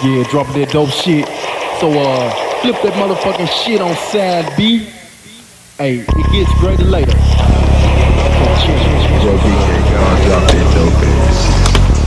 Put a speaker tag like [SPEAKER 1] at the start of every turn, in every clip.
[SPEAKER 1] Yeah, dropping that dope shit. So flip that motherfucking shit on side B. Hey, it gets greater later.
[SPEAKER 2] Yo, BK, God, drop that dope ass shit.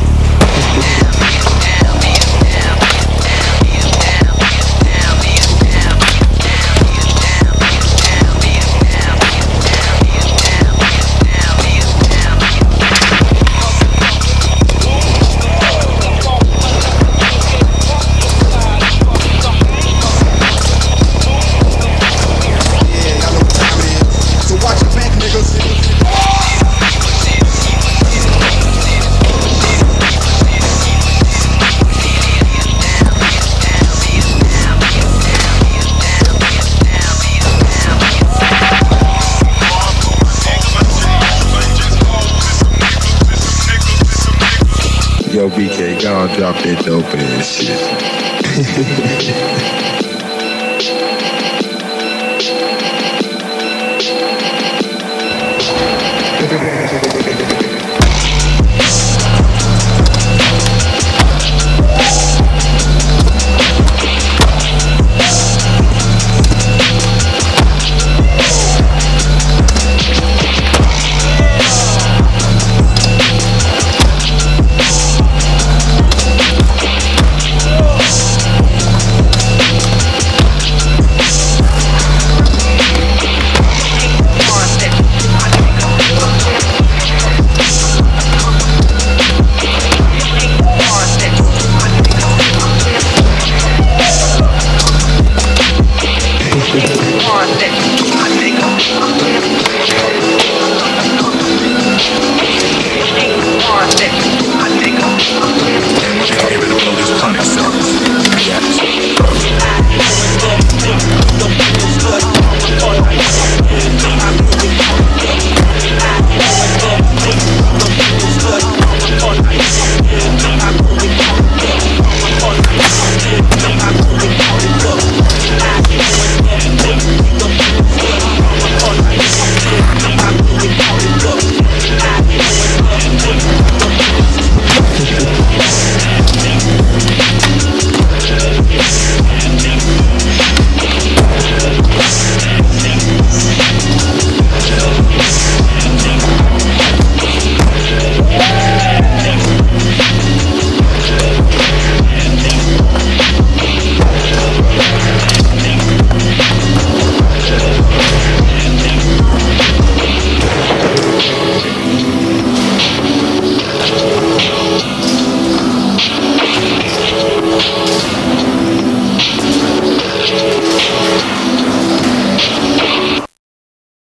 [SPEAKER 2] Yo, BK, God, drop that dope ass shit.